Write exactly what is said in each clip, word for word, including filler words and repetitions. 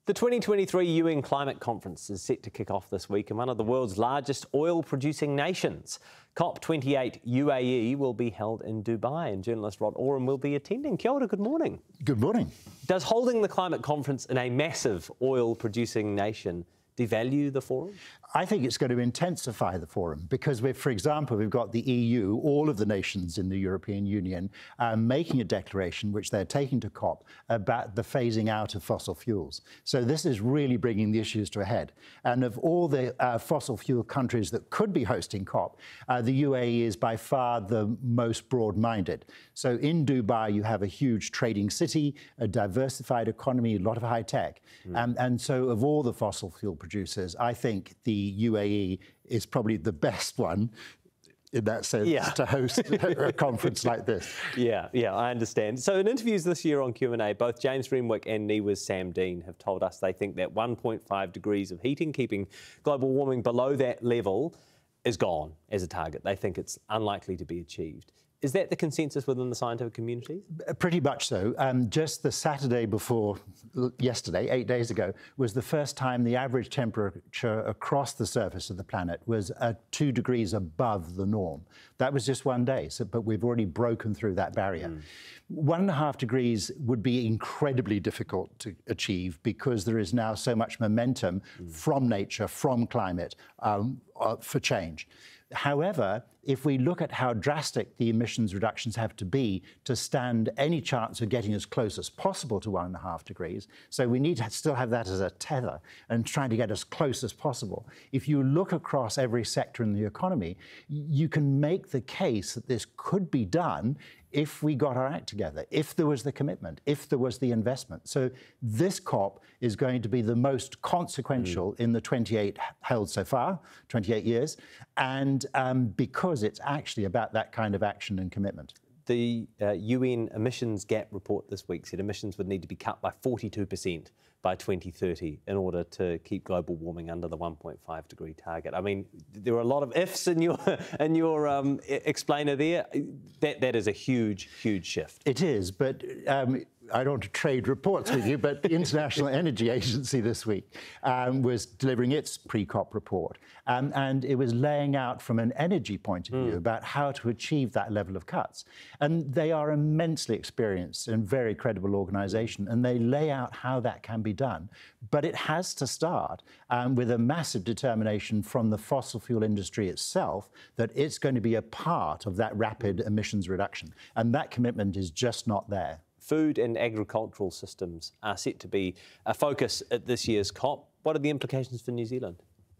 The twenty twenty-three U N Climate Conference is set to kick off this week in one of the world's largest oil-producing nations. COP twenty-eight U A E will be held in Dubai, and journalist Rod Oram will be attending. Kia ora, good morning. Good morning. Does holding the climate conference in a massive oil-producing nation devalue the forum? I think it's going to intensify the forum because, we've, for example, we've got the E U, all of the nations in the European Union, uh, making a declaration which they're taking to COP about the phasing out of fossil fuels. So this is really bringing the issues to a head. And of all the uh, fossil fuel countries that could be hosting COP, uh, the U A E is by far the most broad-minded. So in Dubai, you have a huge trading city, a diversified economy, a lot of high tech. Mm. Um, and so of all the fossil fuel producers, I think the U A E is probably the best one in that sense yeah. to host a conference like this. Yeah, yeah, I understand. So in interviews this year on Q and A, both James Renwick and NIWA's Sam Dean have told us they think that one point five degrees of heating, keeping global warming below that level, is gone as a target. They think it's unlikely to be achieved. Is that the consensus within the scientific community? Pretty much so. Um, just the Saturday before yesterday, eight days ago, was the first time the average temperature across the surface of the planet was uh, two degrees above the norm. That was just one day, so, but we've already broken through that barrier. Mm. One and a half degrees would be incredibly difficult to achieve because there is now so much momentum mm. from nature, from climate, um, uh, for change. However, if we look at how drastic the emissions reductions have to be to stand any chance of getting as close as possible to one and a half degrees, so we need to still have that as a tether and trying to get as close as possible. If you look across every sector in the economy, you can make the case that this could be done if we got our act together, if there was the commitment, if there was the investment. So this COP is going to be the most consequential mm. in the twenty-eight held so far, twenty-eight years, and um, because it's actually about that kind of action and commitment. The uh, U N emissions gap report this week said emissions would need to be cut by forty-two percent by twenty thirty in order to keep global warming under the one point five degree target. I mean, there are a lot of ifs in your in your um, explainer there. That that is a huge, huge shift. It is, but um, I don't want to trade reports with you, but the International Energy Agency this week um, was delivering its pre-COP report, um, and it was laying out from an energy point of view mm. about how to achieve that level of cuts. And they are immensely experienced and very credible organisation, and they lay out how that can be done. But it has to start um, with a massive determination from the fossil fuel industry itself that it's going to be a part of that rapid emissions reduction. And that commitment is just not there. Food and agricultural systems are set to be a focus at this year's COP. What are the implications for New Zealand?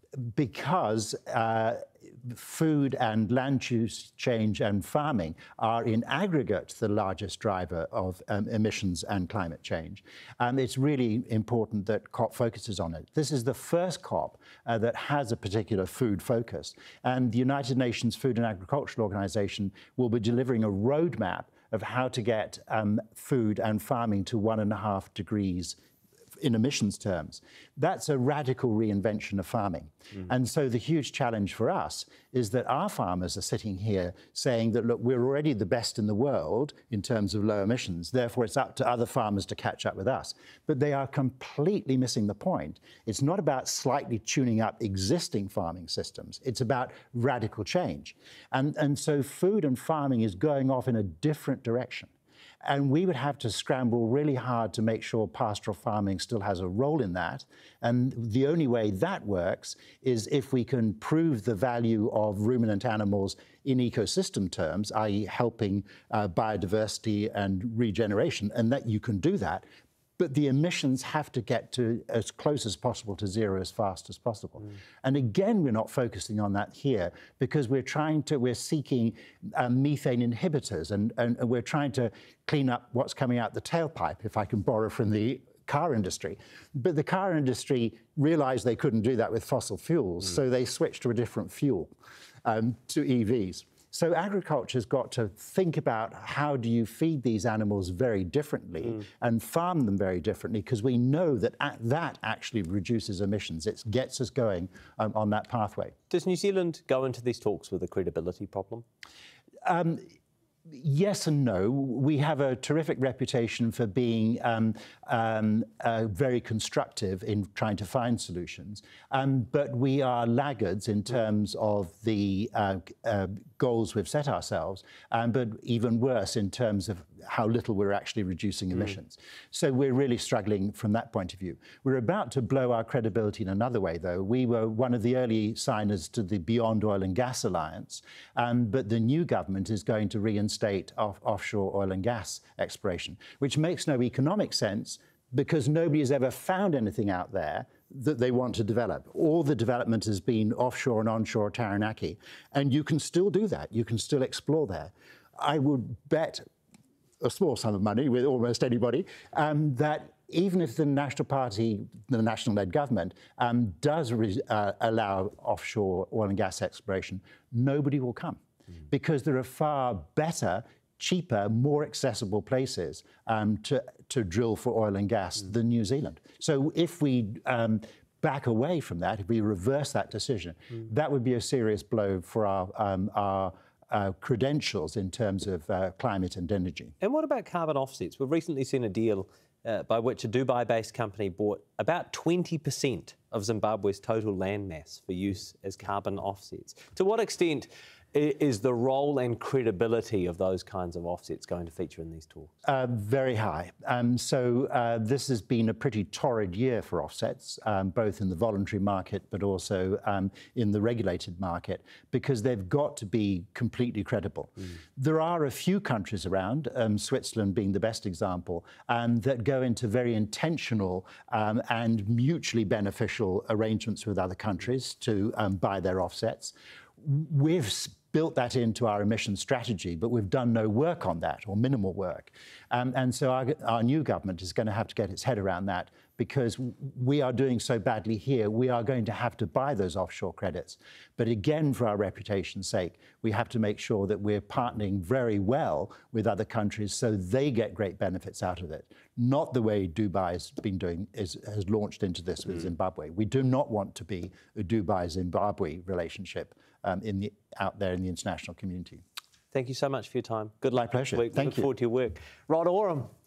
Because uh, food and land use change and farming are in aggregate the largest driver of um, emissions and climate change. Um, it's really important that COP focuses on it. This is the first COP uh, that has a particular food focus, and the United Nations Food and Agricultural Organization will be delivering a roadmap of how to get um, food and farming to one and a half degrees in emissions terms. That's a radical reinvention of farming. Mm. And so the huge challenge for us is that our farmers are sitting here saying that, look, we're already the best in the world in terms of low emissions, therefore it's up to other farmers to catch up with us. But they are completely missing the point. It's not about slightly tuning up existing farming systems, it's about radical change. And, and so food and farming is going off in a different direction. And we would have to scramble really hard to make sure pastoral farming still has a role in that. And the only way that works is if we can prove the value of ruminant animals in ecosystem terms, that is helping uh, biodiversity and regeneration, and that you can do that. But the emissions have to get to as close as possible to zero as fast as possible. Mm. And again, we're not focusing on that here because we're trying to, we're seeking um, methane inhibitors and, and, and we're trying to clean up what's coming out the tailpipe, if I can borrow from the car industry. But the car industry realized they couldn't do that with fossil fuels, mm. so they switched to a different fuel, um, to E Vs. So agriculture's got to think about how do you feed these animals very differently mm. and farm them very differently, because we know that that actually reduces emissions. It gets us going um, on that pathway. Does New Zealand go into these talks with a credibility problem? Um, Yes and no. We have a terrific reputation for being um, um, uh, very constructive in trying to find solutions, um, but we are laggards in terms of the uh, uh, goals we've set ourselves, um, but even worse in terms of how little we're actually reducing emissions. Mm. So we're really struggling from that point of view. We're about to blow our credibility in another way, though. We were one of the early signers to the Beyond Oil and Gas Alliance, um, but the new government is going to reinstate off offshore oil and gas exploration, which makes no economic sense because nobody has ever found anything out there that they want to develop. All the development has been offshore and onshore Taranaki, and you can still do that. You can still explore there. I would bet a small sum of money with almost anybody, um, that even if the National Party, the national-led government, um, does uh, allow offshore oil and gas exploration, nobody will come mm. because there are far better, cheaper, more accessible places um, to, to drill for oil and gas mm. than New Zealand. So if we um, back away from that, if we reverse that decision, mm. that would be a serious blow for our, um, our Uh, credentials in terms of uh, climate and energy. And what about carbon offsets? We've recently seen a deal uh, by which a Dubai-based company bought about twenty percent of Zimbabwe's total land mass for use as carbon offsets. To what extent is the role and credibility of those kinds of offsets going to feature in these talks? Uh, very high. Um, so uh, this has been a pretty torrid year for offsets, um, both in the voluntary market but also um, in the regulated market, because they've got to be completely credible. Mm. There are a few countries around, um, Switzerland being the best example, um, that go into very intentional um, and mutually beneficial arrangements with other countries to um, buy their offsets. We've built that into our emissions strategy, but we've done no work on that, or minimal work. Um, and so our, our new government is going to have to get its head around that, because we are doing so badly here, we are going to have to buy those offshore credits. But again, for our reputation's sake, we have to make sure that we're partnering very well with other countries so they get great benefits out of it. Not the way Dubai has been doing, is, has launched into this with mm. Zimbabwe. We do not want to be a Dubai-Zimbabwe relationship um, in the, out there in the international community. Thank you so much for your time. Good luck. My pleasure. We Thank look you. forward to your work. Rod Oram,